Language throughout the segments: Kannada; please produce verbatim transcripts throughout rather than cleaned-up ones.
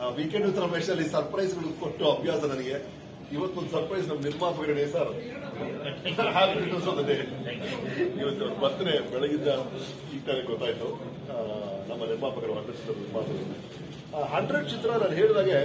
ವೀಕೆಂಡ್ ವಿತ್ ರಮೇಶ್ ಅಲ್ಲಿ ಸರ್ಪ್ರೈಸ್ಗಳು ಕೊಟ್ಟು ಅಭ್ಯಾಸ ನನಗೆ. ಇವತ್ತೊಂದು ಸರ್ಪ್ರೈಸ್ ನಮ್ಮ ನಿರ್ಮಾಪಕರಿಗೆ ಸರ್ ಇವತ್ತು ಬರ್ತಾರೆ ಬೆಳಗಿದ್ದ ಈಗ ತಾನೇ ಗೊತ್ತಾಯ್ತು. ನಮ್ಮ ನಿರ್ಮಾಪಕರು ಹಂಡ್ರೆಡ್ ಚಿತ್ರ ನಿರ್ಮಾಪಕರು ಹಂಡ್ರೆಡ್ ಚಿತ್ರ ನಾನು ಹೇಳಿದಾಗೆ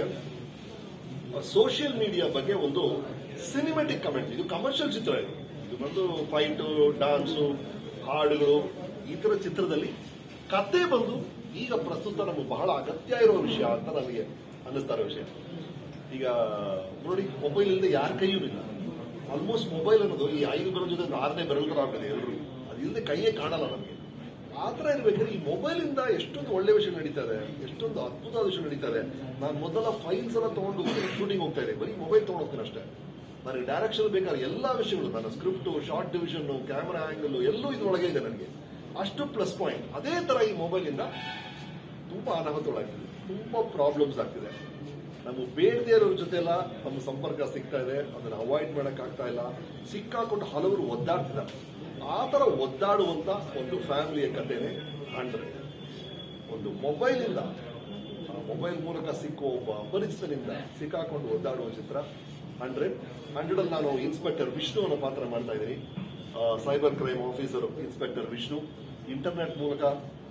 ಸೋಷಿಯಲ್ ಮೀಡಿಯಾ ಬಗ್ಗೆ ಒಂದು ಸಿನಿಮ್ಯಾಟಿಕ್ ಕಮೆಂಟ್. ಇದು ಕಮರ್ಷಿಯಲ್ ಚಿತ್ರ, ಇದು ಇದು ಬಂದು ಫೈಟು, ಡಾನ್ಸು, ಹಾಡುಗಳು, ಈ ತರ ಚಿತ್ರದಲ್ಲಿ ಕತೆ ಬಂದು ಈಗ ಪ್ರಸ್ತುತ ನಮಗೆ ಬಹಳ ಅಗತ್ಯ ಇರುವ ವಿಷಯ ಅಂತ ನನಗೆ ಅನ್ನಿಸ್ತಾ ಇರೋ ವಿಷಯ. ಈಗ ನೋಡಿ, ಮೊಬೈಲ್ ಇಲ್ಲದೆ ಯಾರ ಕೈಯೂ ಇಲ್ಲ. ಆಲ್ಮೋಸ್ಟ್ ಮೊಬೈಲ್ ಅನ್ನೋದು ಈ ಐದು ಬೆರಳ ಜೊತೆ ಆರನೇ ಬೆರಳು ತರ ಆಗ್ತದೆ ಎಲ್ಲರೂ. ಅದಿಲ್ಲದೆ ಕೈಯೇ ಕಾಣಲ್ಲ ನಮಗೆ. ಆ ತರ ಇರ್ಬೇಕಾದ್ರೆ ಈ ಮೊಬೈಲ್ ಇಂದ ಎಷ್ಟೊಂದು ಒಳ್ಳೆ ವಿಷಯ ನಡೀತಾ ಇದೆ, ಎಷ್ಟೊಂದು ಅದ್ಭುತವಾದ ವಿಷಯ ನಡೀತಾ ಇದೆ. ನಾನು ಮೊದಲ ಫೈಲ್ಸ್ ಎಲ್ಲ ತಗೊಂಡು ಶೂಟಿಂಗ್ ಹೋಗ್ತಾ ಇದೆ, ಬರೀ ಮೊಬೈಲ್ ತಗೊಂಡು ಹೋಗ್ತೀನಿ ಅಷ್ಟೇ. ನನಗೆ ಡೈರೆಕ್ಷನ್ ಬೇಕಾದ್ರೆ ಎಲ್ಲಾ ವಿಷಯಗಳು, ನನ್ನ script, shot division, camera angle ಎಲ್ಲೂ ಇದ್ರೊಳಗೆ ಇದೆ ನನಗೆ. ಅಷ್ಟು ಪ್ಲಸ್ ಪಾಯಿಂಟ್. ಅದೇ ತರ ಈ ಮೊಬೈಲ್ ಇಂದ ತುಂಬಾ ಅನಾಹುತಗಳಾಗ್ತಿದೆ, ತುಂಬಾ ಪ್ರಾಬ್ಲಮ್ಸ್ ಆಗ್ತಿದೆ. ನಮಗೆ ಬೇಡದೇ ಇರೋರ ಜೊತೆ ಎಲ್ಲ ನಮ್ಮ ಸಂಪರ್ಕ ಸಿಗ್ತಾ ಇದೆ, ಅದನ್ನ ಅವಾಯ್ಡ್ ಮಾಡಕ್ ಆಗ್ತಾ ಇಲ್ಲ. ಸಿಕ್ಕಾಕೊಂಡು ಹಲವರು ಒದ್ದಾಡ್ತಿದ್ದಾರೆ. ಆ ತರ ಒದ್ದಾಡುವಂತ ಒಂದು ಫ್ಯಾಮಿಲಿಯ ಕಥೆನೇ ಹಂಡ್ರೆಡ್. ಒಂದು ಮೊಬೈಲ್ ಇಂದ, ಮೊಬೈಲ್ ಮೂಲಕ ಸಿಕ್ಕುವ ಒಬ್ಬ ಅಪರಿಚಿತನಿಂದ ಸಿಕ್ಕಾಕೊಂಡು ಒದ್ದಾಡುವ ಚಿತ್ರ ಹಂಡ್ರೆಡ್. ಹಂಡ್ರೆಡ್ ಅಲ್ಲಿ ನಾನು ಇನ್ಸ್ಪೆಕ್ಟರ್ ವಿಷ್ಣು ಅನ್ನೋ ಪಾತ್ರ ಮಾಡ್ತಾ ಇದ್ದೀನಿ. Cyber crime officer inspector Vishnu. Internet ಮೂಲಕ,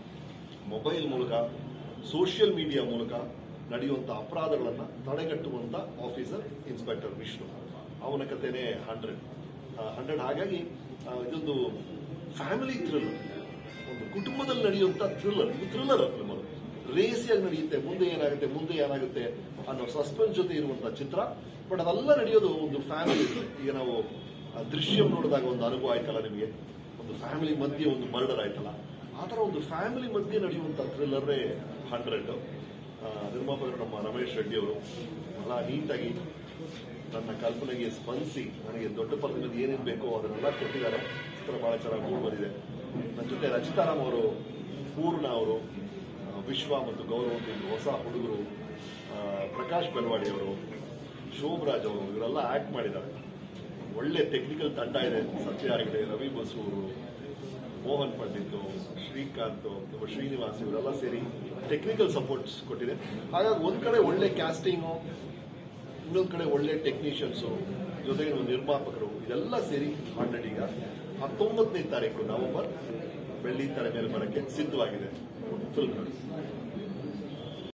ಮೊಬೈಲ್ ಮೂಲಕ, ಸೋಷಿಯಲ್ ಮೀಡಿಯಾ ಮೂಲಕ ನಡೆಯುವಂತಹ ಅಪರಾಧಗಳನ್ನು ತಡೆಗಟ್ಟುವಂತ ಆಫೀಸರ್ ಇನ್ಸ್ಪೆಕ್ಟರ್ ವಿಷ್ಣು. ಅವನ ಕಥೆನೇ ಹಂಡ್ರೆಡ್. ಹಂಡ್ರೆಡ್ ಹಾಗಾಗಿ ಇದೊಂದು ಫ್ಯಾಮಿಲಿ ಥ್ರಿಲ್ಲರ್, ಒಂದು ಕುಟುಂಬದಲ್ಲಿ ನಡೆಯುವಂತ ಥ್ರಿಲ್ಲರ್. ಇದು ಥ್ರಿಲ್ಲರ್ ಫಿಲ್ಮ್, ರೇಸಿಯಾಗಿ ನಡೆಯುತ್ತೆ, ಮುಂದೆ ಏನಾಗುತ್ತೆ ಮುಂದೆ ಏನಾಗುತ್ತೆ ಅನ್ನೋ ಸಸ್ಪೆನ್ಸ್ ಜೊತೆ ಇರುವಂತಹ ಚಿತ್ರ. ಬಟ್ ಅದೆಲ್ಲ ನಡೆಯೋದು ಒಂದು ಫ್ಯಾಮಿಲಿ. ಈಗ ನಾವು ದೃಶ್ಯಂ ನೋಡಿದಾಗ ಒಂದು ಅನುಭವ ಆಯ್ತಲ್ಲ ನಿಮಗೆ, ಒಂದು ಫ್ಯಾಮಿಲಿ ಮಧ್ಯೆ ಒಂದು ಮರ್ಡರ್ ಆಯ್ತಲ್ಲ, ಆ ತರ ಒಂದು ಫ್ಯಾಮಿಲಿ ಮಧ್ಯೆ ನಡೆಯುವಂತ ಥ್ರಿಲ್ಲರೇ ಹಂಡ್ರೆಡ್. ನಿರ್ಮಾಪಕರು ನಮ್ಮ ರಮೇಶ್ ರೆಡ್ಡಿ ಅವರು ಬಹಳ ನೀಟಾಗಿ ನನ್ನ ಕಲ್ಪನೆಗೆ ಸ್ಪಂದಿಸಿ ನನಗೆ ದೊಡ್ಡ ಪದದಲ್ಲಿ ಏನೇನು ಬೇಕೋ ಅದನ್ನೆಲ್ಲ ಕೊಟ್ಟಿದ್ದಾರೆ. ಚಿತ್ರ ಬಹಳ ಚೆನ್ನಾಗಿ ಮೂಡ್ ಬಂದಿದೆ. ನನ್ನ ಜೊತೆ ರಚಿತಾರಾಮ್ ಅವರು, ಪೂರ್ಣ ಅವರು, ವಿಶ್ವ ಮತ್ತು ಗೌರವ್ ಅಂತ ಹೊಸ ಹುಡುಗರು, ಪ್ರಕಾಶ್ ಬೆಲ್ವಾಡಿ ಅವರು, ಶೋಭರಾಜ್ ಅವರು, ಇವರೆಲ್ಲ ಆಕ್ಟ್ ಮಾಡಿದ್ದಾರೆ. ಒಳ್ಳೆ ಟೆಕ್ನಿಕಲ್ ತಂಡ ಇದೆ. ಸತ್ಯ ಹೆಗಡೆ, ರವಿ ಬಸು ಅವರು, ಮೋಹನ್ ಪಂಡಿತ್, ಶ್ರೀಕಾಂತ್, ಶ್ರೀನಿವಾಸ್ ಇವರೆಲ್ಲ ಸೇರಿ ಟೆಕ್ನಿಕಲ್ ಸಪೋರ್ಟ್ಸ್ ಕೊಟ್ಟಿದೆ. ಹಾಗಾಗಿ ಒಂದ್ ಕಡೆ ಒಳ್ಳೆ ಕ್ಯಾಸ್ಟಿಂಗು, ಇನ್ನೊಂದ್ ಕಡೆ ಒಳ್ಳೆ ಟೆಕ್ನಿಷಿಯನ್ಸು, ಜೊತೆಗೆ ನಿರ್ಮಾಪಕರು, ಇದೆಲ್ಲ ಸೇರಿ ಹಂಡ್ರೆಡ್ ಈಗ ಹತ್ತೊಂಬತ್ತನೇ ತಾರೀಕು ನವೆಂಬರ್ ಬೆಳ್ಳಿ ತಲೆ ಮೇಲೆ ಬರಕ್ಕೆ ಸಿದ್ಧವಾಗಿದೆ ಫಿಲ್ಮ್.